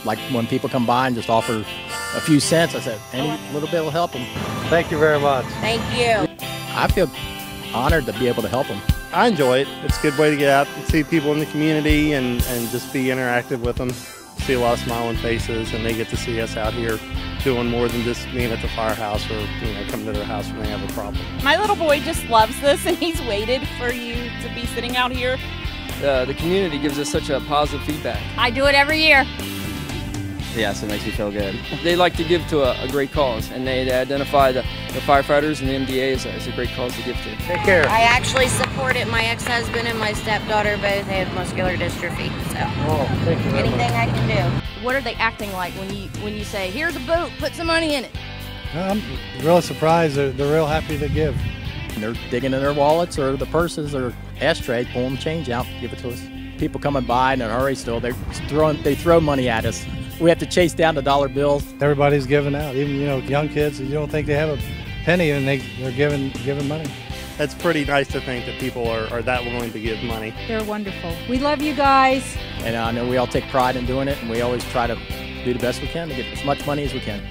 Like when people come by and just offer a few cents, I said, any little bit will help them. Thank you very much. Thank you. I feel honored to be able to help them. I enjoy it. It's a good way to get out and see people in the community and just be interactive with them. See a lot of smiling faces, and they get to see us out here doing more than just being at the firehouse or coming to their house when they have a problem. My little boy just loves this, and he's waited for you to be sitting out here. The community gives us such a positive feedback. I do it every year. Yes, it makes me feel good. They like to give to a great cause, and they identify the firefighters and the MDA as a great cause to give to. Take care. I actually support it. My ex-husband and my stepdaughter both have muscular dystrophy, so Oh, thank you very anything much. I can do. What are they acting like when you say, here's a boat, put some money in it? I'm really surprised. They're real happy to give. And they're digging in their wallets or the purses or ashtrays, pulling change out, give it to us. People coming by in a hurry still, they throw money at us. We have to chase down the dollar bills. Everybody's giving out, even young kids. You don't think they have a penny, and they're giving money. It's pretty nice to think that people are that willing to give money. They're wonderful. We love you guys. And I know we all take pride in doing it, and we always try to do the best we can to get as much money as we can.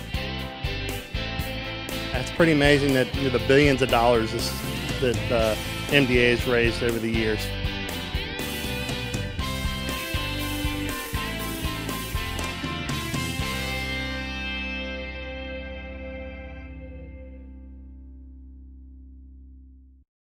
It's pretty amazing that the billions of dollars that MDA has raised over the years.